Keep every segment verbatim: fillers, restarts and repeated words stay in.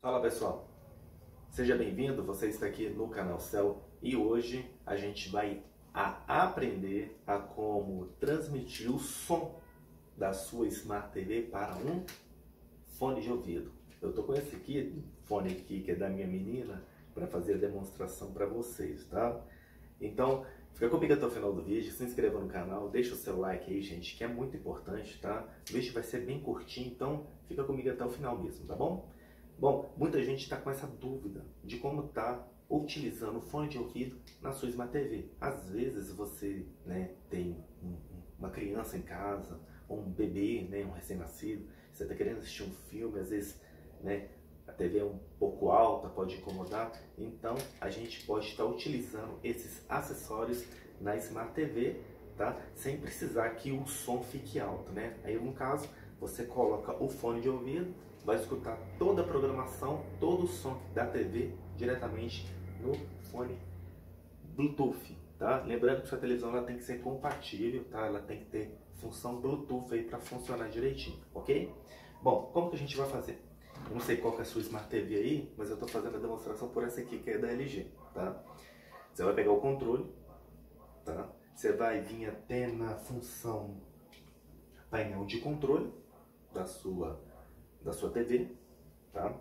Fala pessoal, seja bem-vindo, você está aqui no canal Cell e hoje a gente vai a aprender a como transmitir o som da sua Smart T V para um fone de ouvido. Eu estou com esse aqui, fone aqui que é da minha menina, para fazer a demonstração para vocês, tá? Então, fica comigo até o final do vídeo, se inscreva no canal, deixa o seu like aí, gente, que é muito importante, tá? O vídeo vai ser bem curtinho, então fica comigo até o final mesmo, tá bom? Bom, muita gente está com essa dúvida de como tá utilizando o fone de ouvido na sua Smart T V. Às vezes você, né, tem um, uma criança em casa, ou um bebê, né, um recém-nascido, você está querendo assistir um filme, às vezes, né, a T V é um pouco alta, pode incomodar. Então a gente pode estar utilizando esses acessórios na Smart T V, tá? Sem precisar que o som fique alto, né? Aí no caso você coloca o fone de ouvido, vai escutar toda a programação, todo o som da T V diretamente no fone Bluetooth, tá? Lembrando que sua televisão ela tem que ser compatível, tá? Ela tem que ter função Bluetooth aí para funcionar direitinho, ok? Bom, como que a gente vai fazer? Eu não sei qual que é a sua Smart T V aí, mas eu estou fazendo a demonstração por essa aqui que é da L G, tá? Você vai pegar o controle, tá? Você vai vir até na função painel de controle da sua da sua T V, tá?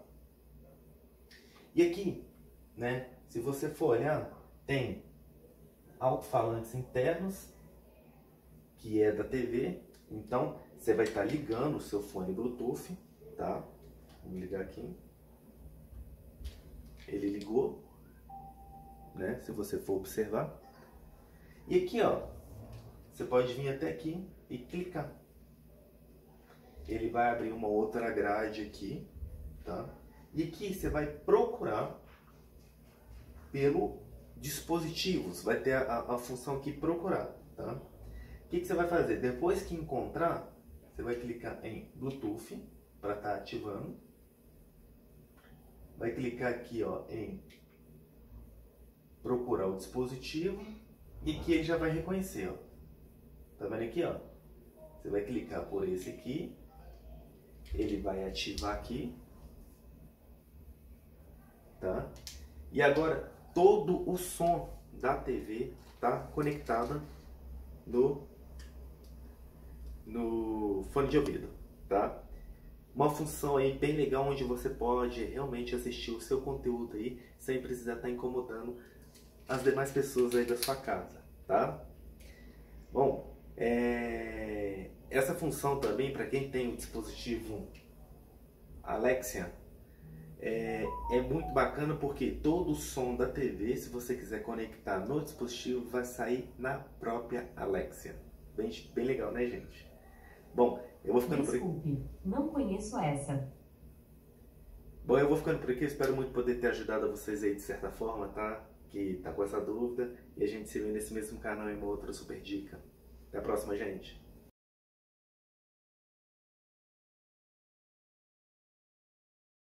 E aqui, né, se você for olhar, tem alto-falantes internos, que é da T V, então você vai estar ligando o seu fone Bluetooth, tá? Vamos ligar aqui. Ele ligou, né, se você for observar. E aqui, ó, você pode vir até aqui e clicar. Ele vai abrir uma outra grade aqui, tá? E aqui você vai procurar pelo dispositivos, vai ter a, a função aqui procurar, tá? O que, que você vai fazer? Depois que encontrar, você vai clicar em Bluetooth para estar ativando. Vai clicar aqui, ó, em procurar o dispositivo e aqui ele já vai reconhecer, ó. Tá vendo aqui, ó? Você vai clicar por esse aqui. Ele vai ativar aqui, tá? E agora todo o som da T V tá conectado no no fone de ouvido, tá? Uma função aí bem legal onde você pode realmente assistir o seu conteúdo aí sem precisar estar incomodando as demais pessoas aí da sua casa, tá? Bom, é... essa função também, para quem tem o dispositivo Alexa, é, é muito bacana porque todo o som da T V, se você quiser conectar no dispositivo, vai sair na própria Alexa. Bem, bem legal, né, gente? Bom, eu vou ficando Desculpe, por aqui. não conheço essa. Bom, eu vou ficando por aqui. Eu espero muito poder ter ajudado a vocês aí de certa forma, tá? Que tá com essa dúvida. E a gente se vê nesse mesmo canal em uma outra super dica. Até a próxima, gente.